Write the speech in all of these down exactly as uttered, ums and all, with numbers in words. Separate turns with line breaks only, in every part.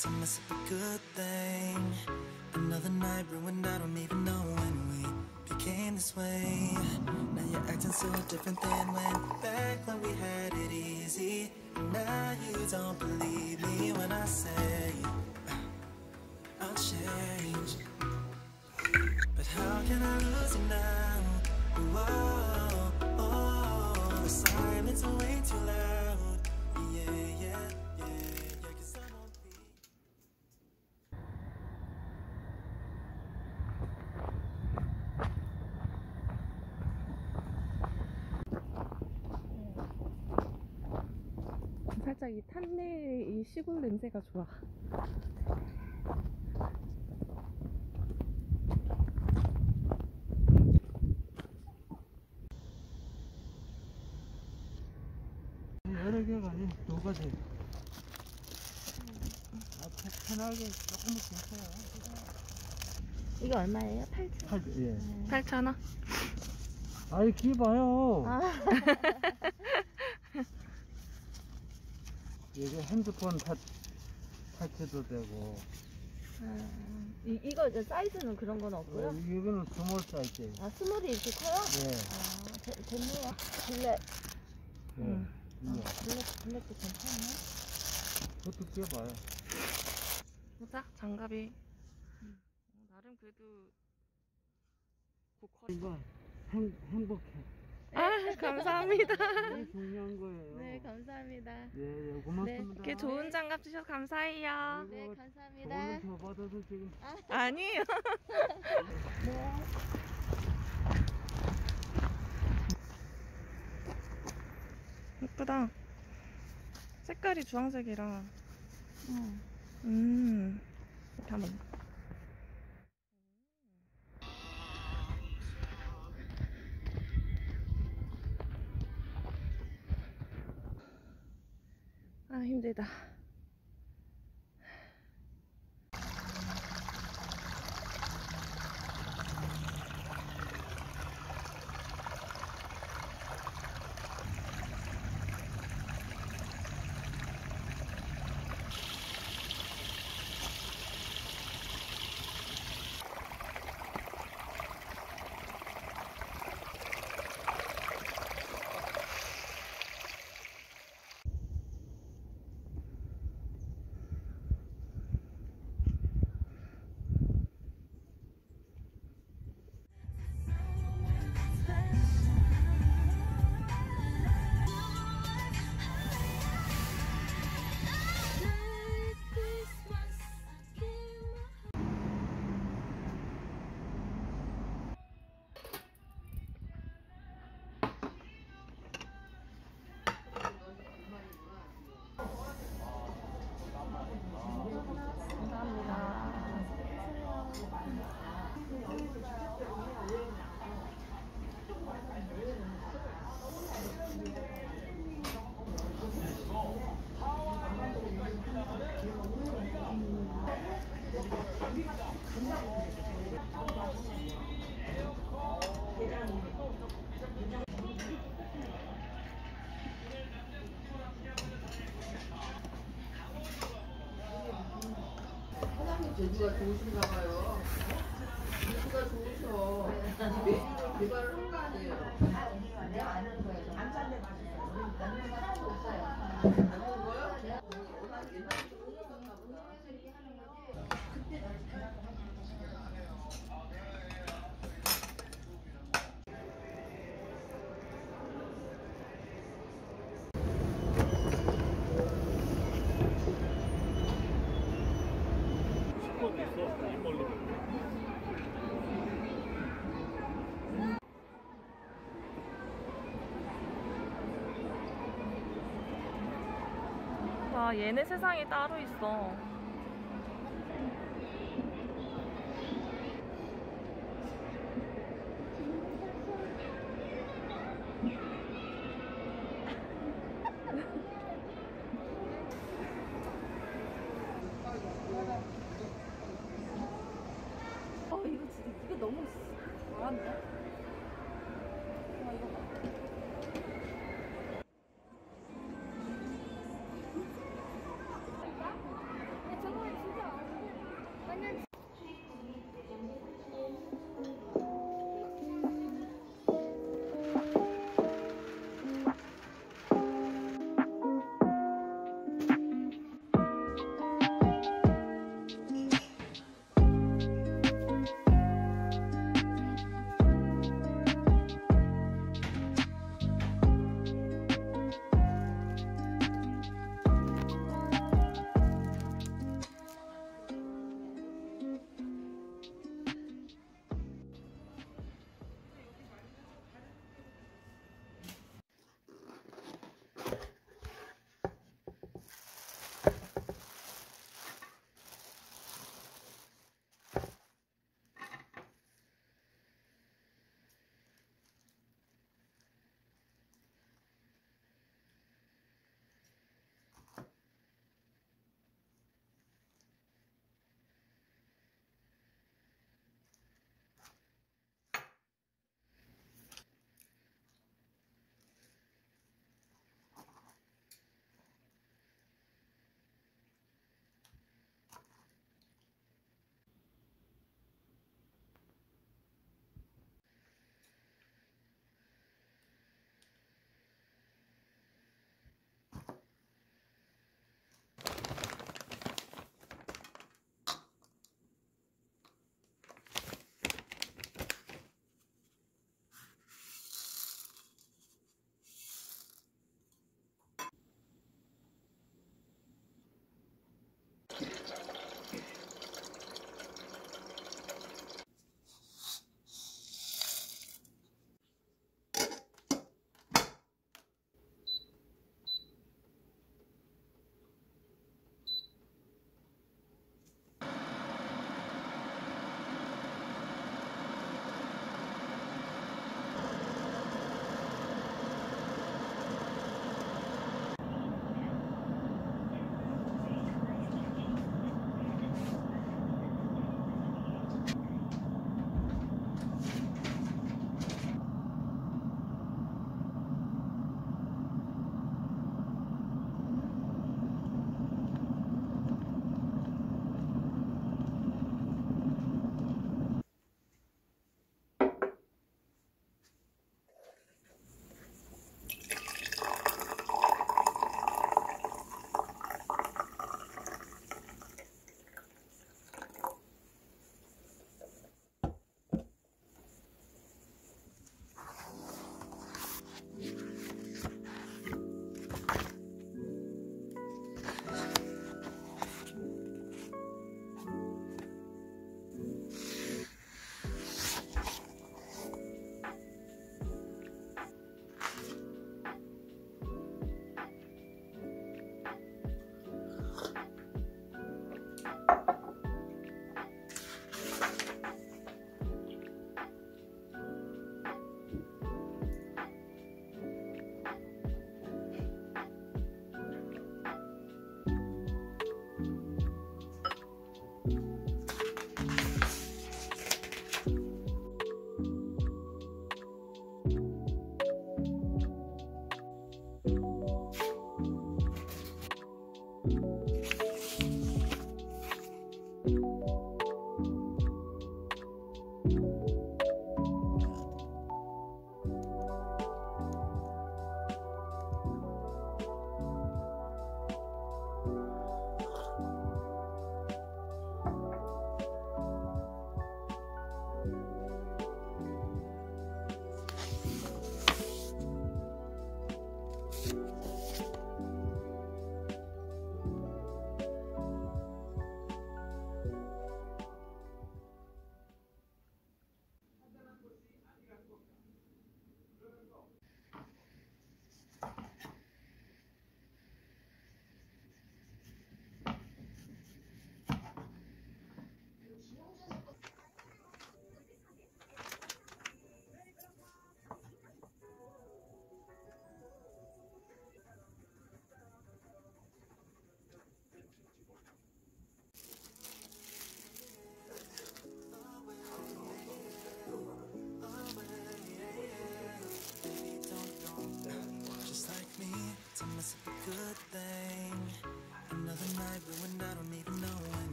to mess up a good thing. Another night ruined, I don't even know when we became this way. Now you're acting so different than when back when we had it easy. And now you don't believe me when I say I'll change. But how can I lose you now? Whoa, oh, the silence is way too loud. Yeah, yeah, yeah, yeah, 'cause I won't be.
살짝 이 탄내 이 시골 냄새가 좋아.
여러 개가 아니고 두 가지. 아, 편하게 조금씩 해요.
이게 얼마예요? 팔천 원?
팔, 예.
팔천 원?
아이, 기 봐요.
아.
이게 핸드폰 타, 타치도 되고.
아, 이, 이거 이제 사이즈는 그런 건 없고요?
어, 이거는 스몰 사이즈예요.
아, 스몰이 이렇게 커요?
예.
아, 되, 됐네요. 블랙.
예.
음.
아,
예.
블랙, 블랙도 괜찮네.
그것도 껴봐요.
보자, 장갑이. 음. 나름 그래도 고퀄.
이거 행, 행복해.
아, 감사합니다.
그게 중요한 거예요.
네, 감사합니다.
예, 예, 고맙습니다.
이렇게 좋은 장갑 주셔서 감사해요.
네,
아이고,
감사합니다.
돈을 더 받아서 지금.
아니에요.
네.
예쁘다. 색깔이 주황색이라.
응.
음. 이렇게 한번. 아, 힘들다.
제주가 좋으신가 봐요. 제주가 좋으셔. 메뉴를 개발을 한 거 아니에요. 내가 아는 거예요. 안짠데 맛있어요. 남는 사람도 없어요. 먹는 거요? 워낙 옛날부터 먹었었나 보다. 그때
와, 얘네 세상이 따로 있어.
어, 이거 진짜, 이거 너무 잘한데? 저거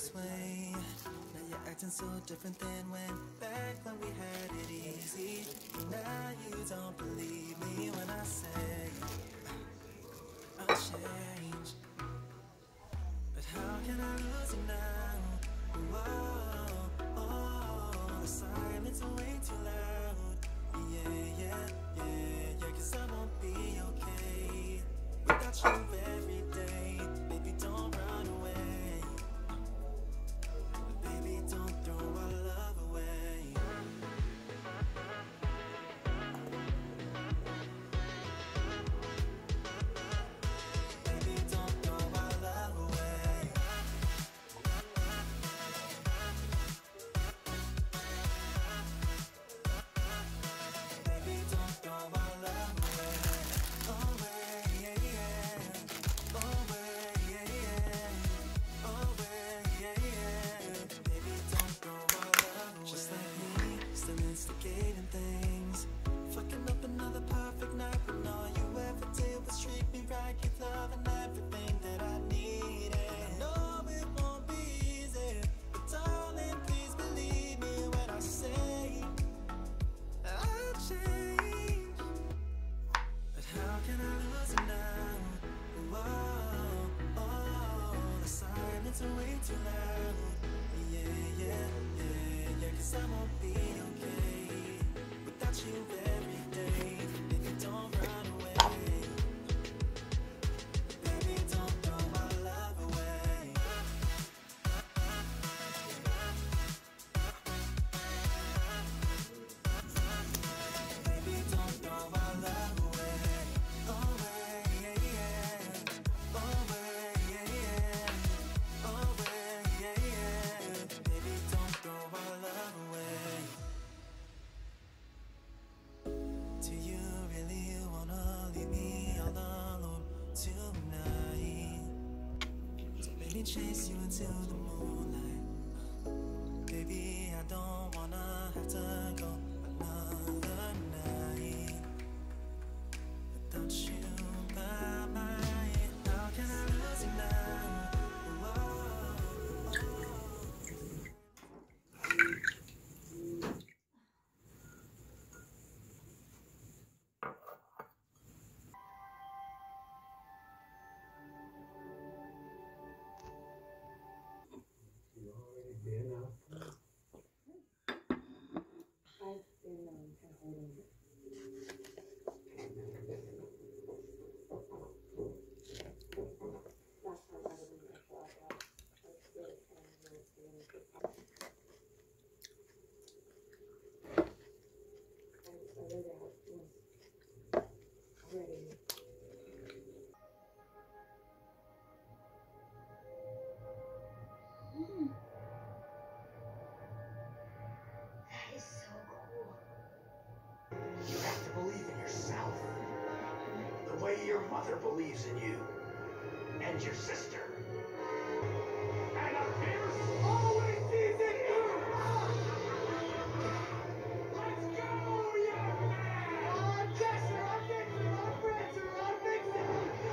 this way. Now you're acting so different than when back when we had it easy. Now you don't believe me when I say I'll change. But how can I lose you now? Whoa, oh, the silence is way too loud. Yeah, yeah, yeah, yeah, cause I won't be okay without you every day. Baby, don't run away. Baby, don't throw our love away. Baby, don't throw our love away. Baby, don't throw our love away. Away, yeah, yeah. Away, yeah, yeah. Away, yeah, yeah. Baby, don't throw our love away. Just like me, still instigating things. Fucking up another perfect night when all you ever did was treat me right. Give love and everything that I needed. I know it won't be easy, but darling, please believe me when I say I'll change. But how can I lose you now? Whoa, oh, the silence is way too loud. Yeah, yeah, yeah, yeah, cause I won't be okay without you every day. Baby, don't run away. Baby, don't throw my love away. Baby, don't throw our love away. Away, yeah, yeah. Away, yeah, yeah. Away, yeah, yeah. Baby, don't throw our love away. Do you really wanna leave me all alone tonight? So let me chase you into the moonlight. Baby, I don't wanna have to go another night without you by my side. How can I lose you now? Whoa,
That is so cool. You have to believe in yourself. The way your mother believes in you. And your sister. And a fierce always sees in you! Let's go, young man! I'm Jester, I'm Vixen, I'm Prancer, I'm Vixen!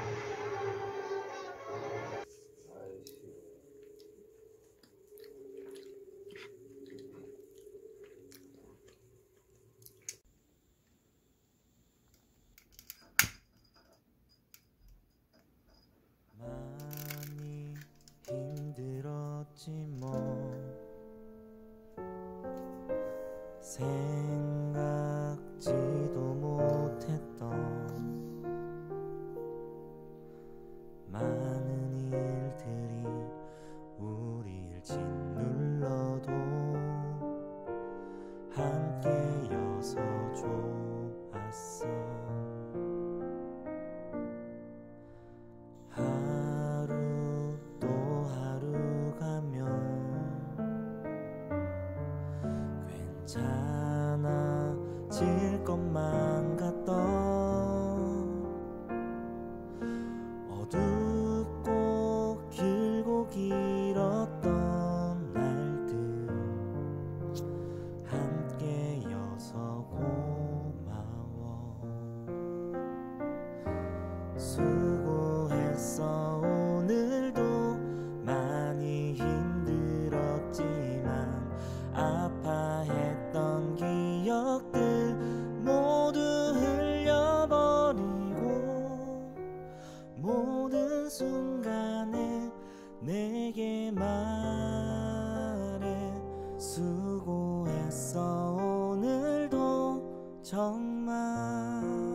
많이 힘들었지 뭐 생각지도 못했던 많은 일들이 우릴 짓눌러도 함께여서 좋았어. 하루 또 하루 가면 괜찮아질 것만 같던 어둡고 길고 길었던 날들 함께여서 고마워. 수고했어. 오늘도 많이 힘들
순간에 내게 말해 수고했어 오늘도 정말